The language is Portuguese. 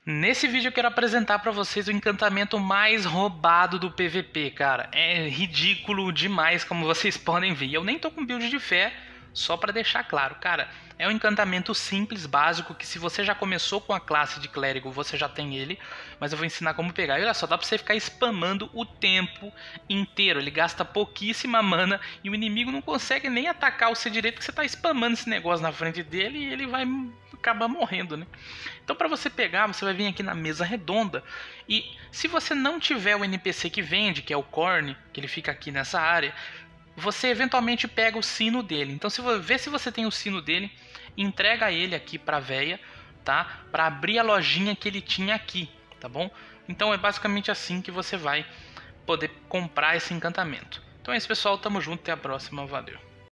Nesse vídeo eu quero apresentar pra vocês o encantamento mais roubado do PVP, cara. É ridículo demais, como vocês podem ver. Eu nem tô com build de fé, só pra deixar claro. Cara, é um encantamento simples, básico, que se você já começou com a classe de clérigo, você já tem ele. Mas eu vou ensinar como pegar. E olha só, dá pra você ficar spamando o tempo inteiro. Ele gasta pouquíssima mana e o inimigo não consegue nem atacar você direito, porque você tá spamando esse negócio na frente dele e ele vai acabar morrendo, né? Então, para você pegar, você vai vir aqui na mesa redonda e se você não tiver o NPC que vende, que é o Corne, que ele fica aqui nessa área, você eventualmente pega o sino dele. Então, vê se você tem o sino dele, entrega ele aqui para a véia, tá? Para abrir a lojinha que ele tinha aqui, tá bom? Então, é basicamente assim que você vai poder comprar esse encantamento. Então é isso, pessoal. Tamo junto. Até a próxima. Valeu.